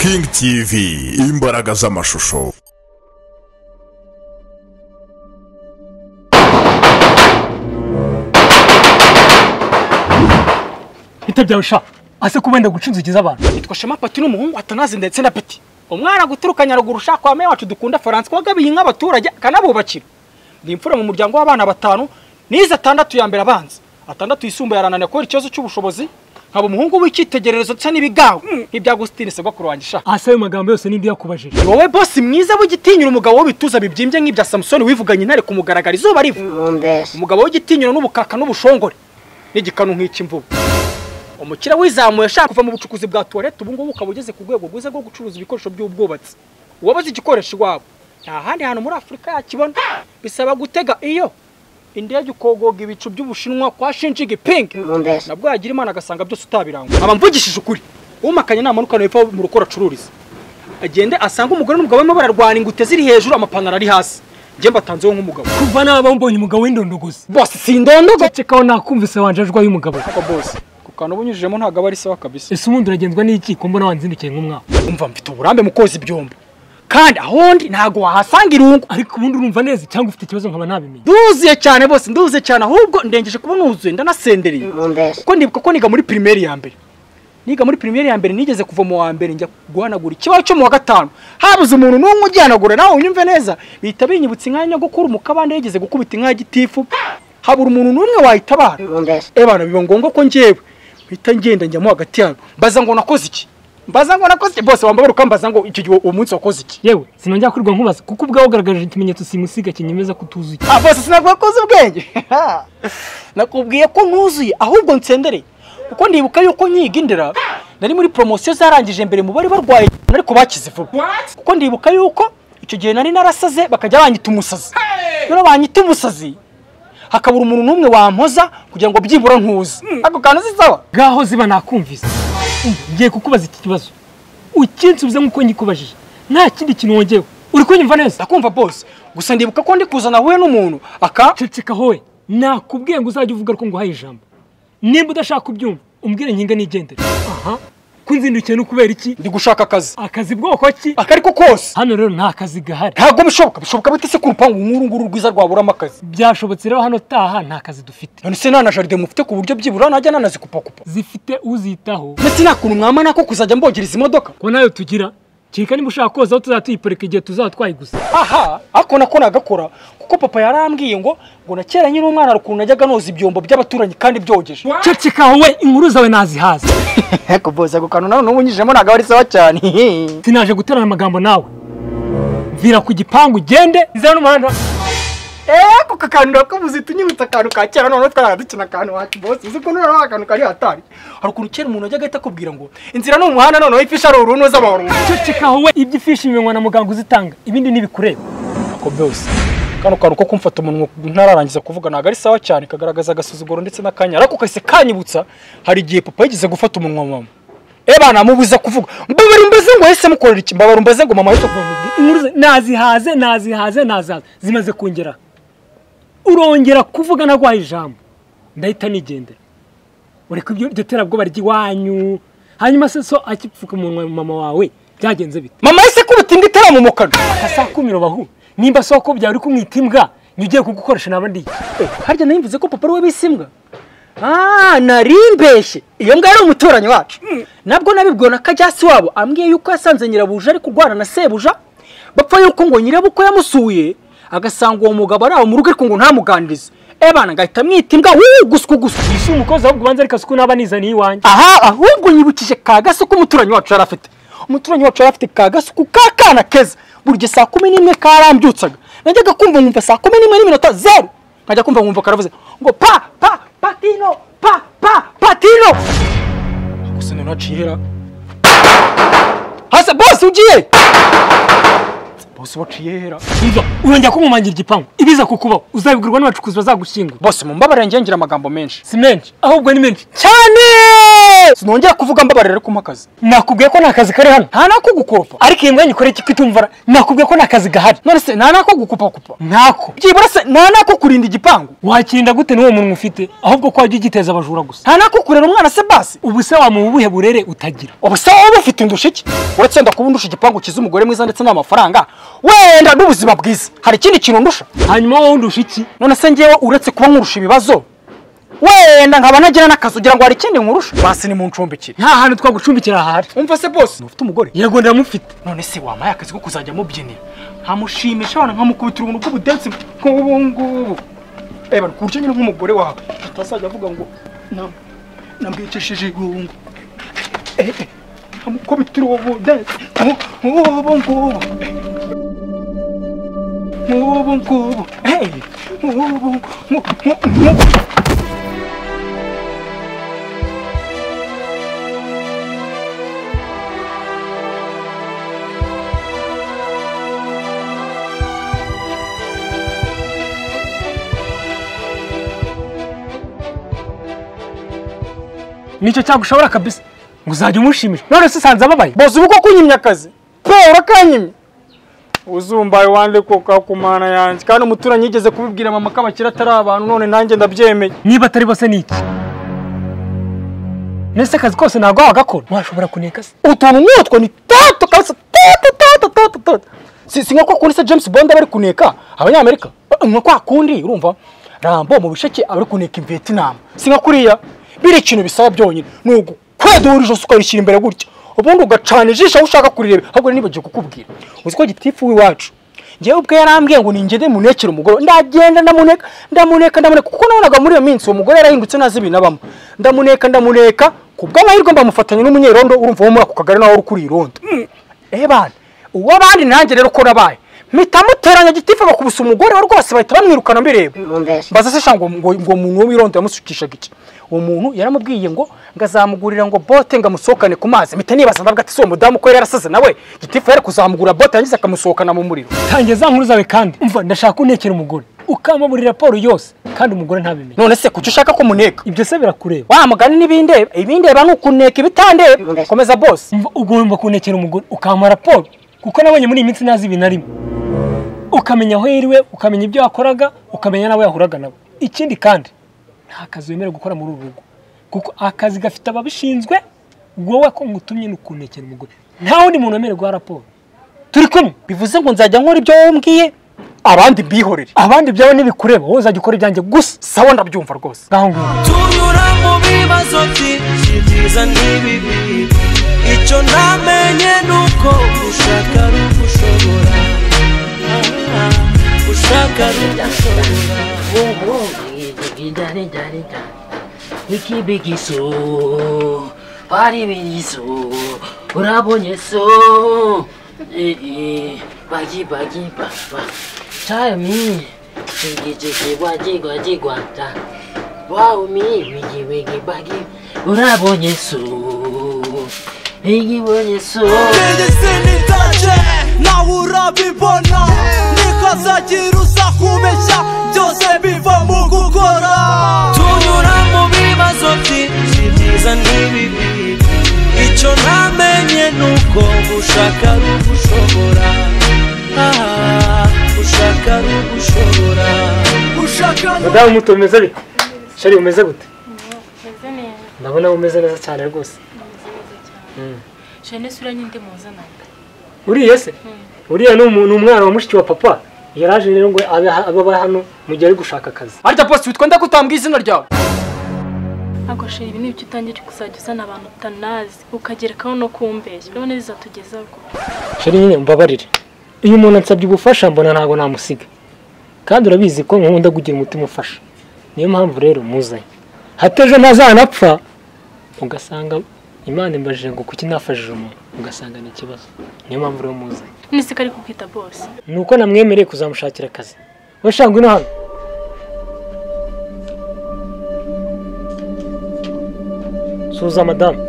King TV, imbaraga z'amashusho. Itabyawusha ase kubenda gucinzukiza abantu. Nitwa Shema Pattino umuhungu atanazi ndetse na Petit. Umwana guturukanya ruguru ushaka kwa meya wacu dukunda France kwa gabiye nk'abaturage kanabubakira. Ndi imfura mu muryango w'abana batanu nize 6 ya mbere abanza. 6 yisumbuye yaranane ko ikibazo cy'ubushobozi. Nkaba umuhungu w'ikitegererezo tsa nibigaho ibya Agustine se gakuru wangisha. Ase ayo magambo yose nindi yakubajije. Wowe boss mwiza w'igitinyura umugabo wo bituza bibyimbye nk'ibya Samson wivuganye intare kumugaragara izuba rivu. Umugabo w'igitinyura n'ubukaka n'ubushongore n'igikanu nk'ikimvubu. Umukira wizamuye ashaka kuva mu bucukuzi bwa toilette ubu ngubu ukabugeze ku rwego rwiza rwo gucuruza ibikoresho by'ubwubatsi. Uwabaze igikoresho iwabo nta handi hantu muri Afrika yakibona bisaba gutega iyo indege ukogoga ibicu by'Ubushinwa kwa Shinjigi Pink nabwo yagira Imana agasanga byose utabiranga. Abamvugishije ukuri umakanye namanuka n'epfo mu rukora cururiza agende asanga umugore n'umugabo barimo bararwana ingute ziri hejuru amapanara ari hasi nje mbatanzeho nk'umugabo kuva naba mbonye umugabo w'indondogozi. Boss sindondogo cekaho nakumvise wanjajwa y'umugabo. Ako boss kukana ubunyujijemo ntago bari sawa kabisa. Ese umuntu uragenzwa n'iki ko mbona wanzindukiye nk'umwaka. Umva mfite uburambe mu koza ibyombo kandi ahondi ntago wahasanga irungu ariko ubundi urumva neza cyangwa ufite ikibazo nkaba nabimenye. Nduziye cyane bose nduziye cyane ahubwo ndengeje kuba nuzuye ndanasendereye kuko ndibuka ko niga muri primaire ya mbere. Niga muri primaire ya mbere nigeze kuva mu wa mbere njya guhanagura ikibazo cyo mu wa gatanu habuze umuntu n'umwe ujyanagura nawe unyumve neza bihita binyibutsa inkanya gukura umukabande yigeze gukubita inka gitifu habura umuntu n'umwe wayitabara. Ebana biba ngombwa ko njewe bita ngenda njyamo hagati yabo mbaza ngo nakoze iki bose wambabara ukambaza ngo icyo gihe umunsi wakoze iki. Yewe sinongera kurirwa nkubaza kuko ubwaho ugaragaje ikimenyetso simusiga kinyemeza kutuzuye. Bose sinabwo koze ubwenge nakubwiye ko ntuzuye ahubwo nsendereye kuko ndibuka yuko nyiga indera nari muri promotion zarangije mbere mu bari barwaye ariko bakize vuba kuko ndibuka yuko icyo gihe nari narasaze bakajya banyita umusazi. Rero banyita umusazi hakabura umuntu n'umwe wampoza kugira ngo byibura ntuze ako kantu zisawa gaho ziba nakumvise. Ngiye kukubaza iki kibazo ukinsubize nkuko nyikubajije nta kindi kintu wongewe uri kunyumva neza. Ndakumva boss gusa ndibuka ko ndi kuzana huye n'umuntu aka ceceka howe nakubwiye ngo uzajye uvuga ko nguhaye ijambo nimba udashaka kubyumva umbwire nyinga nigendere. Aha kunzindukiye no kubera iki? Ndi gushaka akazi bwoko ki akariko kose hano rero nta kazi gahari. Ntabwo bishoboka bitese ku rupangu nkuru rwiza rwaburamo akazi. Byashobotse rero hano taha nta kazi dufite. None se nana jaride mufite ku buryo byibura najya nanazikupakupa zifite uzitaho ndetse nakuntu mwama nako kuzajya mbogiriza imodoka ko nayo tugira kika niba ushaka koza aho tuzatuyiparika igihe tuzatwaye gusa. Aha ako nako nagakora kuko papa yarambwiye ngo nakera nyiri umwana rukuntu najyaga noza ibyombo by'abaturanyi kandi byogeje. Ceceka wowe inkuru zawe nazihaza. Eko boza gukano nawe n'ubunyijemo ntago ari sawa cyane. Sinaje guterana amagambo nawe vira ku gipangu gende izana n'umuhanda. Ko kakandura ko muzita unyibutsa akantu ka kera none twaradukina akantu wacu boss uzi ko none akantu kari hatari hari ukuntu kera umuntu ajyaga ahita kubwira ngo inzira no umuhanda none ifisha ari uruno z'abantu. Ceceka wowe iby'ifishi imenywa na muganga uzitanga ibindi nibikureba. Ako boss kano kantu ko kumfata umuntu ntararangiza kuvuga naga ari sawa cyane kagaragaza agasuzuguro ndetse n'akanya ariko kahise kanyibutsa hari igihe papa yigize gufata umunwa mama bana mubuza kuvuga mbabara umbaze ngo hese mukorera iki mbabara umbaze ngo mama yito inkuru nazihaze zimaze kongera urongera kuvuga nagwaye ijambo ndahita nigendera ureka ibyo terabwo baryi wanyu hanyuma se so akipfuka umunwa mama wawe byagenze bite? Mama yise kubuta imbwa itaramumukana asakumiro bahu nimba soko bya uri kumwita imbwa nyugiye kugukoresha nabandi. Harya nayimvuze ko papa we bisimbwa narimbeshe iyo mbwa ari umuturanyi wacu nabwo nabibwiwe na kajyasi wabo ambwiye yuko yasanze nyirabuja ari kurwana na sebuja bapfa yuko ngo nyirabuko yamusuye agasanga uwo mugabo ari aho mu rugo ariko ngo ntamuganirize bana ngahita mwita imbwa guswa isi umukozi ahubwo ubanza ariko suku nabaniza iwanjye. Aha ahubwo nyibukije kagasuku umuturanyi wacu yari afite kagasuku kakana keza burya saa 11 karambyutsaga najyaga kumva nkumva saa 11:0 nkajya kumva nkumva karavuze ngo Pattino gusa none acihera hasa boss ugiye boss waciyehera umva urongera kumumangira igipangu ibiza kukubaho uzabigurwa n'abacukuzi bazagushyingura. Boss mumbabare ngira amagambo menshi si menshi ahubwo ni menshi cyane. sinongera kuvuga mbabarira ko makazi nakubwiye ko nakazi kari hano nta nako gukopa ariko iyi mwanya ukore kitumvara nakubwiye ko nakazi gahari none se nta nako gukupa ntako byibura se nta nako kurinda igipangu wakirinda gute n'uwo muntu ufite ahubwo ko wajya ugiteza abajura gusa nta nako kurera umwana se basi ubu se wa mu buhe burere utagira ubu se wowe ufite indusha iki uretse nda kuba undusha igipangu kiza umugore mwiza ndetse n'amafaranga wenda n'ubuzima bwiza hari ikindi kintu ndusha hanyuma wowe undusha iki none se ngewe uretse kuba nkurusha ibibazo wenda nkaba nagira n'akazi ugira ngo hari ikindi nkurusha basi ni mu ncumbikire nta hantu twagucumbikira ahari umva se boss ufite umugore yego ndamufite none se wamaye akazi ko kuzajya mubyinira nkamushimisha abana nkamukubitira ubuntu bw'ubudensi nk'ubu ngubu eba kurya nyine nk'umugore wawe atazajya avuga ngo nambwicishije irungu nkamukubitira ubudensi nk'ubu ngubu nk'ubu ngubu nicyo cyagushobora kabisa ngo uzajya umushimisha none se usanze ababaye boss uko kunyimya akazi pe urakanyimye uzumbaye wande ko kakumana yanjye kandi umuturanyi yigeze kubibwira mama ko abakira atari abantu none nanjye ndabyemeye niba atari bose niki nese akazi kose ntabwo wagakora washobora kuneka se utuntu nk'utwo ni tato kabisa tato si nka kwa kundi se James Bond bari kuneka abanyamerika nka kwa kundi urumva Rambo mu bisheke abari kuneka Vietnam si nka kuriya biri ikintu bisaba byonyine nugo kwedura ijosi ukarishyira imbere gutya ubundi ugacana ijisho aho ushaka kurireba ahubwo nibagiye kukubwira uzi ko gitifu w'iwacu ngewe ubwe yarambwiye ngo ningende munekere umugore ndagenda ndamuneka kuko nabonaga muri iyo minsi uwo mugore yarahindutse nazi ibintu abamo ndamuneka kubw'amahirwe mbamufatanya n'umunyerondo urumva wo muri ako kagari nawe uri kuri irondo bana uwo abandi nanjye rero ko nabaye mpita muteranya gitifu bakubisa umugore we rwose bahita bamwirukana mbireba mbaza se shango ngo umuntu wo wirondo yamusukishaga iki uwo muntu yaramubwiye ngo ngazamugurira ngo bote ngamusohokane ku mazi mpita nibaza ndavuga ati so mudamu ko yarasaze nawe gitifu yari kuzamugura bote yangize akamusohokana mu muriro tangiye za nkuru zawe kandi umva ndashaka unekera umugore ukamabura raporo yose kandi umugore ntabimenye none se kuki ushaka ko muneka ibyo se birakureba wa mugani ibindeba nukuneka ibitandeba komeza boss ugomba kunekera umugore ukama raporo kuko nabonye muri iyi minsi nazi ibintu arimo ukamenya aho yiriwe ukamenya ibyo yakoraga ukamenya nawe yahuraga nabo ikindi kandi nta kazi wemerewe gukora muri uru rugo kuko akazi gafite ababishinzwe wowe ko ngutumye nukunekera umugore nta wundi muntu wemerewe guha raporo turi kumwe bivuze ngo nzajya nkora ibyo wombwiye abandi bihorere abandi byawe nibikureba wowe uzajya ukora ibyanjye gusa sawa ndabyumva rwose ngaho ngaho tunyura mu bibazo byinshi byiza n'ibibi icyo namenye nuko ushaka ari ugushobora ushaka ari ugushobora ikibigiso pari bigiso urabonye so bagi papa chami chiki waji gwata wow mi wigi bagi urabonye so bonye so Gerisini tace nawe urabibona nikazagira uza kubeshya byose biva mu gukora tunyura mu bibazo byinshi byiza n'ibibi icyo namenye nuko ushaka ari ugushobora ushaka ari ugushobora ushaka mudamu muto umeze bite shari umeze gute Meze neza. ndabona umeze neza cyane rwose Shane sura nyinde muzana. uriye se uriya ni umwana wa mushiki wa papa yaraje rero ngo aba hano mu gihe ari gushaka akazi arya boss witwa ndakutambwiye izina ryawe Ako sheri ibi nibyo utangiye kuzajya uzana abantu utanazi ukagerekaho no kumbeshya. Urabona bizatugezaho ko. shari nyine mbabarire iyo umuntu ansabye ubufasha mbona ntago namusiga kandi urabizi ko nkunda kugira umutima ufasha niyo mpamvu rero muzanye hateje ntazanapfa ugasanga Imana imbajije ngo kuki nafashije umuntu ugasanga ni ikibazo niyo mpamvu rero muzanye Nise kari kukwita boss. nuko namwemereye kuzamushakira akazi we shangwe no hano suza madamu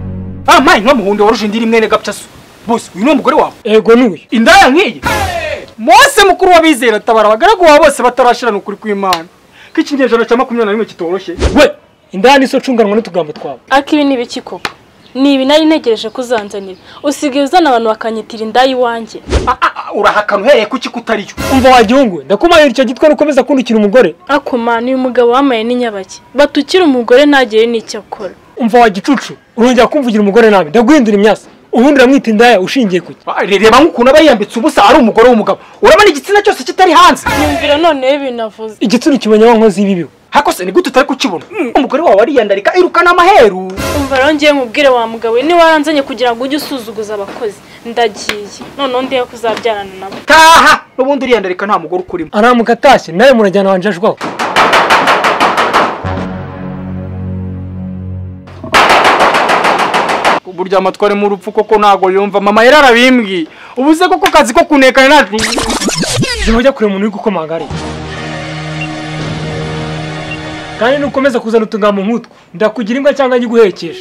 mayi nka muhundo waruje indi rimwe ne gapyaso boss uyu ni umugore wawe ego nuyu indaya nkiyi Mose mukuru w'abizera tabara abagaragu ba bose batarashirana ukuri kw'Imana k'ikinyejana cya 21 kitoroshye we indani so cunganwa n'utugambo twawe Akibi nibiki koko nibi nari ntegereje kuzanzanira usigaye uzana abantu bakanyitira indayi wanje urahakana uhereye kuki kutariyo umva wagihungu ndakumayira icyo gitwe rukomeza kundukira umugore Akoma ni umugabo wamaye n'inyabaki batukira umugore ntagere n'icyo akora umva wagicucu urongera kumvugira umugore nabi ndaguhindura imyasa ubundi ramwita indaya ushingiye kuki reba nk'ukuntu aba yiyambitse ubusa ari umugore w'umugabo urabona igitsina cyose kitari hanze nyumvira none binavuze igitsina kibonye wankozi y'ibibiwe hakose ni gute utari kukibona umugore wawe ariyandarika irukana amaheru umva rongeye nkubwire wa mugabo ni waranzanye kugira ngo ujye usuzuguza abakozi ndagiye none ndiye kuzabyarana nabo taha n'ubundi uriyandarika nta mugore ukurimo aramuka atashye nawe murajyana wanjajwaho burya amatware mu rupfu koko nago yumva mama yararabimbwiye ubuze koko kazi ko kunekana nacu ujya kure umuntu uri gukomanga kandi nukomeza kuzana utugambo nk'utwo ndakugira imbwa cyangwa nyiguhekesha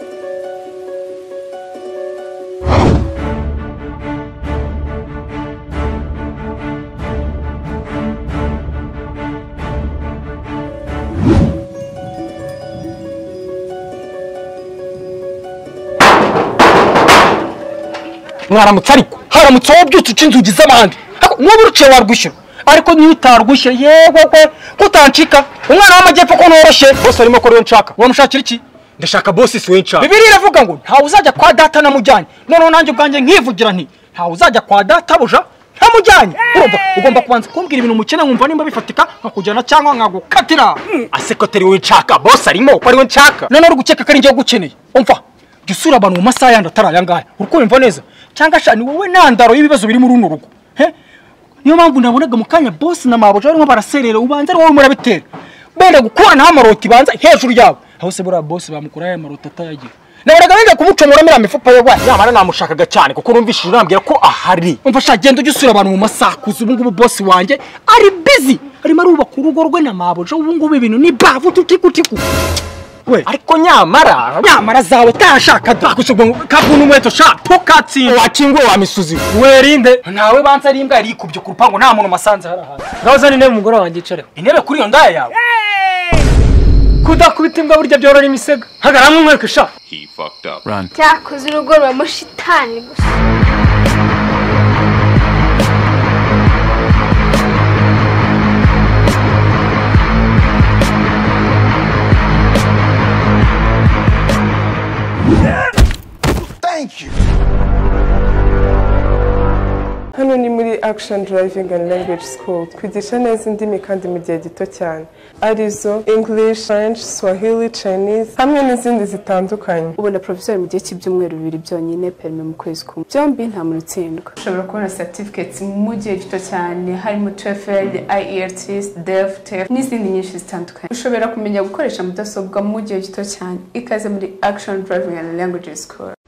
mwaramutse ariko haramutse wowe byutse uca inzugi z'abandi n'ubu uruciye warwishyura ariko niyo utarwishyura yewe kwe kutancika umwana w'amajyepfo ko noroshye bose arimo ko rero nshaka wamushakira iki ndashaka bosi si we nshaka Bibiliya iravuga ngo ntawe uzajya kwa data namujyanye noneho nanjye ubwanjye nkivugira nti ntawe uzajya kwa data buja ntamujyanye urumva ugomba kubanza kumbwira ibintu mukene nkumva nimba bifatika nkakujyana cyangwa nkagukatira aseko tari we nshaka bosi arimo ko ari we nshaka none uri gukeka ko ari njye gukeneye umva jya usura abantu mu masaha yandi atari aya ngaya urukumva neza cyangwa shani wowe nandaro y'ibibazo biri muri runo rugo niyo mpamvu nabonaga mu kanya boss na mabuja barimo baraserera ubanza wowe murabitera benda gukurana amaroti banza hejuru yawe aho se bura boss bamukura ya maroti atayagira nabonaga benda kumucomora mira mifupa yo gwa nyamara namushakaga cyane kuko numvishije urambwira ko ahari umva sha genda ujye usura abantu mu masaha kuza ubu ngubu boss wanjye ari busy arimo arubaka urugo rwe na mabuja ubu ngubu ibintu ni bavu tutikutiku we ariko nyamara zawe tashaka dakusubwo kabunu mweto sha tukatsinda wakingwe wa misuzi werinde nawe banza ari imbwa yari kubyo ku rupango nta muntu masanze harahanze nawuzana intebe umugore wanjye icare intebe kuri iyo ndaya yawe kudakubita imbwa burya byorora imisega hagaramo umweke sha cyakoze urugo rwa shitani gusa Hano ni muri Action Driving and Language School twigisha neza indimi kandi mu gihe gito cyane arizo English, French, Swahili, Chinese hamwe n'izindi zitandukanye. Ubona professor mu gihe cy'ibyumweru 2 byonyine permis mu kwezi kumwe byombi nta muntu utsindwa. Ushobora kubona certificates mu gihe gito cyane harimo TOEFL, IELTS, DEF, TEF n'izindi nyinshi zitandukanye. Ushobora kumenya gukoresha mudasobwa mu gihe gito cyane ikaze muri Action Driving and Language School.